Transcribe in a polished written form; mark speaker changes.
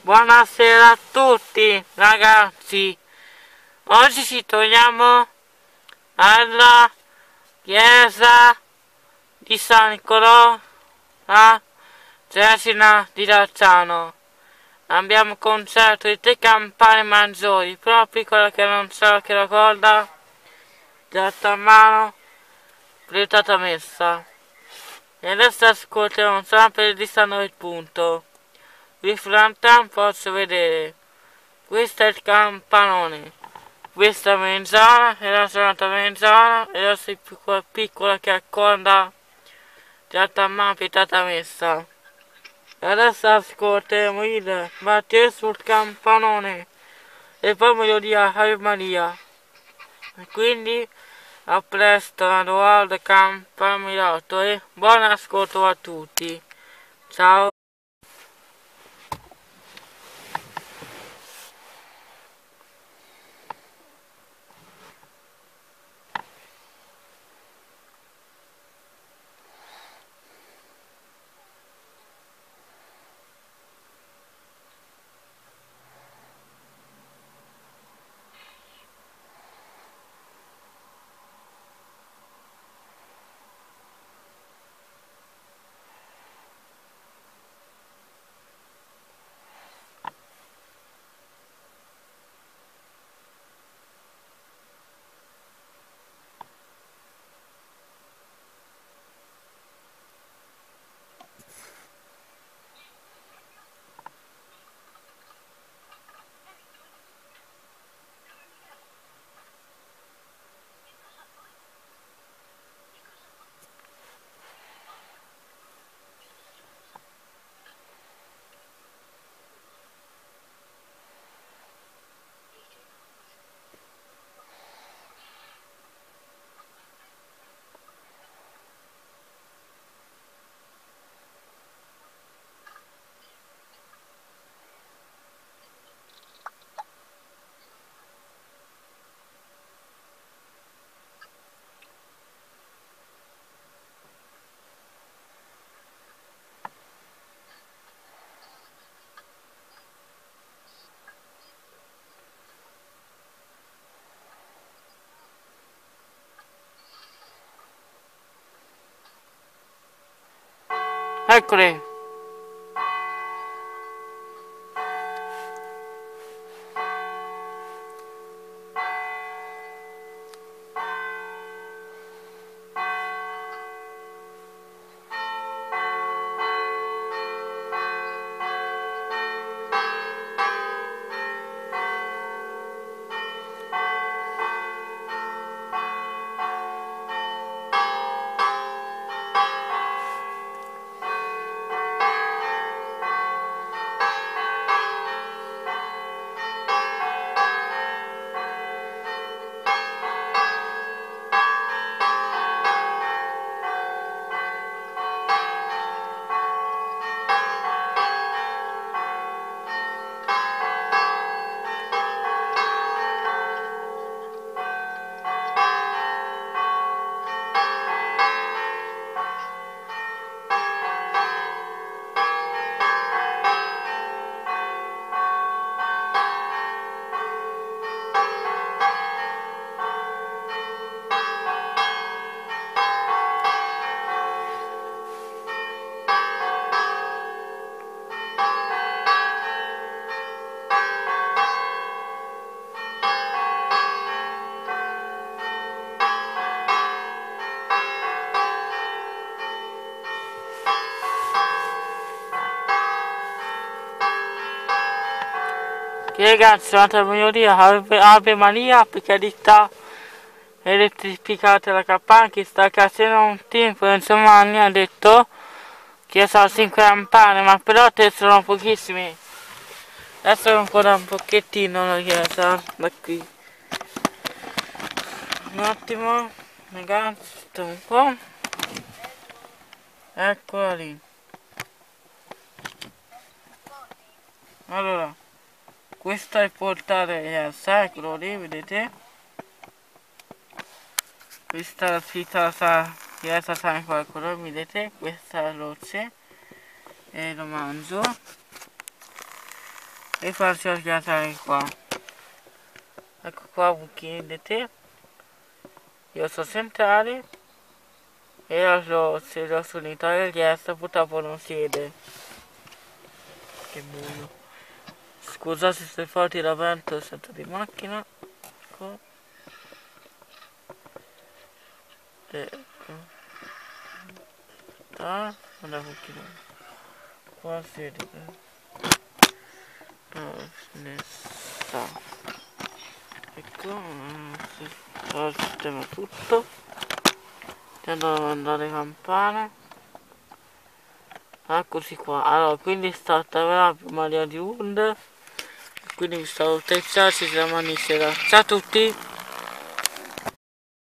Speaker 1: Buonasera a tutti ragazzi, oggi ci troviamo alla chiesa di San Nicolò a Cesena di Lazzano. Abbiamo concerto di 3 campane maggiori, proprio quella che non so che ricorda data mano proiettata messa. E adesso ascoltiamo sempre il distano il punto. Di fronte posso vedere, questo è il campanone, questa è mezzana e la seconda mezzana e la più piccola che accorda già mano pietata messa. E adesso ascoltiamo il battere sul campanone e poi melodia Ave Maria. E quindi a presto, Edoardo Campamirato e buon ascolto a tutti. Ciao. Eccole. Ragazzi, un'altra melodia, Ave Maria, perché ditta elettrificata la campana che sta casino un tempo, insomma mi ha detto che sono 5 campane, ma però te sono pochissimi. Adesso ancora un pochettino la chiesa, da qui. Un attimo, ragazzi, un po'. Eccola lì. Allora. Questo è il portale al sacro lì, vedete? Questa è la sfilata chiesa San Qualcuno, vedete? Questa è la luce e lo mangio. e farci schiacciare qua. Ecco qua buchini di tè. Io sono centrale e se lo solitario riesco purtroppo non si vede. Che buio. Scusate se forti la vento sento di macchina. Ecco. Ecco. Non è buchino. Qua si vede. Ne sta. Ecco, sistema tutto. Tendo a mandare campane. Eccoci qua. Allora, quindi sta attraverso prima di onde. Quindi vi saluto, ciao, ci siamo sera. Ciao a tutti.